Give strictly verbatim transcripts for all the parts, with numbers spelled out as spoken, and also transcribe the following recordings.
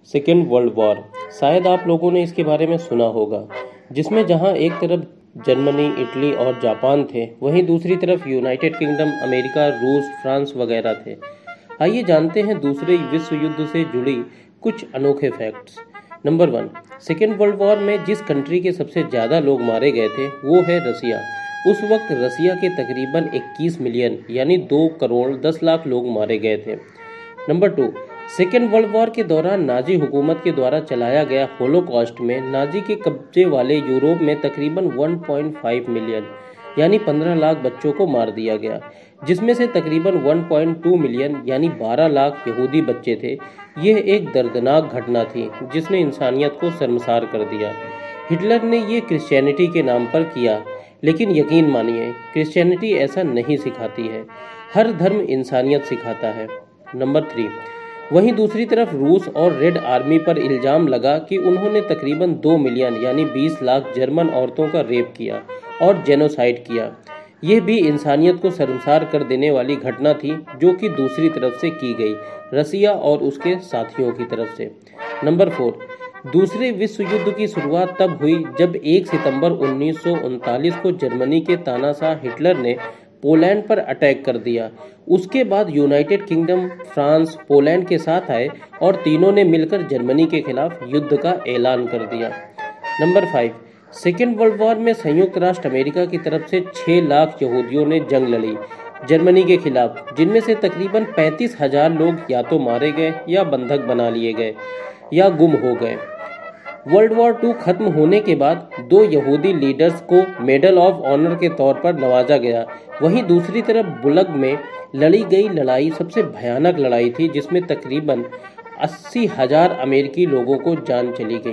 Second world war, शायद आप लोगों ने इसके बारे में सुना होगा, जिसमें जहां एक तरफ जर्मनी, इटली और जापान थे, वहीं दूसरी तरफ यूनाइटेड किंगडम, अमेरिका, रूस, फ्रांस वगैरह थे। आइए जानते हैं दूसरे विश्व युद्ध से जुड़ी कुछ अनोखे facts. Number one, second world war में जिस कंट्री के सबसे ज़्यादा लोग मारे गए थे वो है रसिया। उस वक्त रसिया के तकरीबन इक्कीस मिलियन यानी दो करोड़ दस लाख लोग मारे गए थे। Number two, second world war के दौरान नाजी हुकूमत के द्वारा चलाया गया होलोकॉस्ट में नाजी के कब्जे वाले यूरोप में तकरीबन एक पॉइंट पाँच मिलियन यानी पंद्रह लाख बच्चों को मार दिया गया, जिसमें से तकरीबन एक पॉइंट दो मिलियन यानी बारह लाख यहूदी बच्चे थे। यह एक दर्दनाक घटना थी जिसने इंसानियत को शर्मसार कर दिया। हिटलर ने ये क्रिश्चियनिटी के नाम पर किया, लेकिन यकीन मानिए क्रिश्चियनिटी ऐसा नहीं सिखाती है। हर धर्म इंसानियत सिखाता है। नंबर थ्री, वहीं दूसरी तरफ रूस और रेड आर्मी पर इल्ज़ाम लगा कि उन्होंने तकरीबन दो मिलियन यानी बीस लाख जर्मन औरतों का रेप किया और जेनोसाइड किया। यह भी इंसानियत को शर्मसार कर देने वाली घटना थी, जो कि दूसरी तरफ से की गई, रसिया और उसके साथियों की तरफ से। नंबर फोर, दूसरे विश्व युद्ध की शुरुआत तब हुई जब एक सितंबर उन्नीस सौ उनतालीस को जर्मनी के तानाशाह हिटलर ने पोलैंड पर अटैक कर दिया। उसके बाद यूनाइटेड किंगडम, फ्रांस, पोलैंड के साथ आए और तीनों ने मिलकर जर्मनी के खिलाफ युद्ध का ऐलान कर दिया। Number five, second world war में संयुक्त राष्ट्र अमेरिका की तरफ से छः लाख यहूदियों ने जंग लड़ी जर्मनी के खिलाफ, जिनमें से तकरीबन पैंतीस हजार लोग या तो मारे गए या बंधक बना लिए गए या गुम हो गए। वर्ल्ड वॉर टू खत्म होने के बाद दो यहूदी लीडर्स को मेडल ऑफ ऑनर के तौर पर नवाजा गया। वहीं दूसरी तरफ बुलग में लड़ी गई लड़ाई सबसे भयानक लड़ाई थी, जिसमें तकरीबन अस्सी हजार अमेरिकी लोगों को जान चली गई।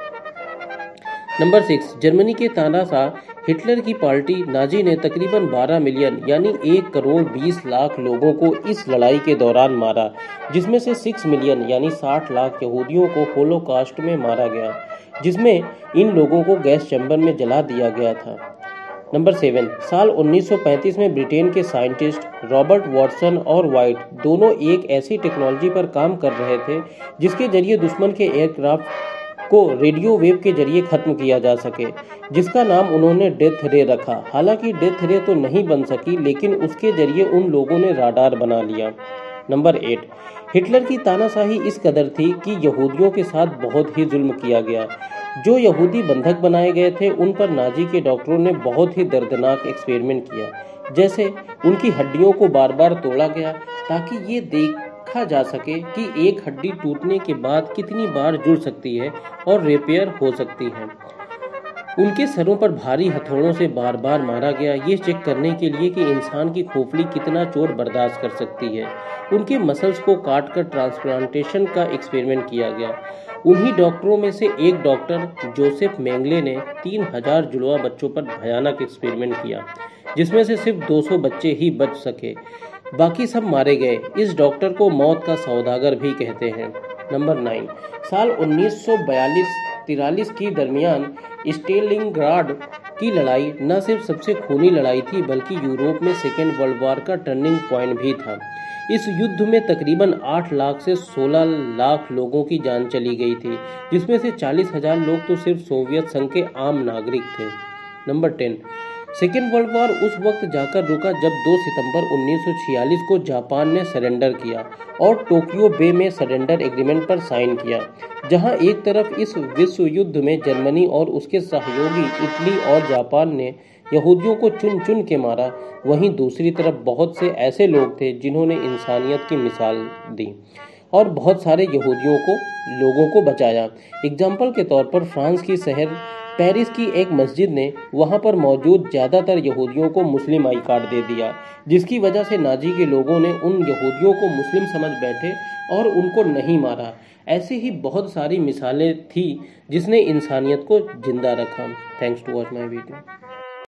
नंबर सिक्स, जर्मनी के तानाशाह हिटलर की पार्टी नाजी ने तकरीबन बारह मिलियन यानी एक करोड़ बीस लाख लोगों को इस लड़ाई के दौरान मारा, जिसमें से छह मिलियन यानी साठ लाख यहूदियों को होलोकॉस्ट में मारा गया, जिसमें इन लोगों को गैस चैम्बर में जला दिया गया था। नंबर सेवन, साल उन्नीस सौ पैंतीस में ब्रिटेन के साइंटिस्ट रॉबर्ट वॉटसन और वाइट दोनों एक ऐसी टेक्नोलॉजी पर काम कर रहे थे जिसके जरिए दुश्मन के एयरक्राफ्ट को रेडियो वेव के जरिए खत्म किया जा सके, जिसका नाम उन्होंने डेथ रे रखा। हालांकि डेथ रे तो नहीं बन सकी, लेकिन उसके जरिए उन लोगों ने राडार बना लिया। नंबर एट, हिटलर की तानाशाही इस कदर थी कि यहूदियों के साथ बहुत ही जुल्म किया गया। जो यहूदी बंधक बनाए गए थे उन पर नाजी के डॉक्टरों ने बहुत ही दर्दनाक एक्सपेरिमेंट किया, जैसे उनकी हड्डियों को बार बार तोड़ा गया ताकि ये देखा जा सके कि एक हड्डी टूटने के बाद कितनी बार जुड़ सकती है और रिपेयर हो सकती है। उनके सरों पर भारी हथौड़ों से बार बार मारा गया, ये चेक करने के लिए कि इंसान की खोपड़ी कितना चोट बर्दाश्त कर सकती है। उनके मसल्स को काट कर ट्रांसप्लांटेशन का एक्सपेरिमेंट किया गया। उन्हीं डॉक्टरों में से एक डॉक्टर जोसेफ मेंगले ने तीन हजार जुड़वा बच्चों पर भयानक एक्सपेरिमेंट किया, जिसमें से सिर्फ दो सौ बच्चे ही बच सके, बाकी सब मारे गए। इस डॉक्टर को मौत का सौदागर भी कहते हैं। नंबर नाइन, साल उन्नीस सौ बयालीस तिरालीस की दरमियान स्टेलिनग्राड की लड़ाई न सिर्फ सबसे खूनी लड़ाई थी, बल्कि यूरोप में सेकेंड वर्ल्ड वॉर का टर्निंग पॉइंट भी था। इस युद्ध में तकरीबन आठ लाख से सोलह लाख लोगों की जान चली गई थी, जिसमें से चालीस हजार लोग तो सिर्फ सोवियत संघ के आम नागरिक थे। Number ten, second world war उस वक्त जाकर रुका जब दो सितंबर उन्नीस सौ छियालीस को जापान ने सरेंडर किया और टोक्यो बे में सरेंडर एग्रीमेंट पर साइन किया। जहां एक तरफ इस विश्व युद्ध में जर्मनी और उसके सहयोगी इटली और जापान ने यहूदियों को चुन चुन के मारा, वहीं दूसरी तरफ बहुत से ऐसे लोग थे जिन्होंने इंसानियत की मिसाल दी और बहुत सारे यहूदियों को लोगों को बचाया। एग्जाम्पल के तौर पर फ्रांस की शहर पेरिस की एक मस्जिद ने वहां पर मौजूद ज़्यादातर यहूदियों को मुस्लिम आई कार्ड दे दिया, जिसकी वजह से नाजी के लोगों ने उन यहूदियों को मुस्लिम समझ बैठे और उनको नहीं मारा। ऐसे ही बहुत सारी मिसालें थी जिसने इंसानियत को जिंदा रखा। Thanks to watch my video.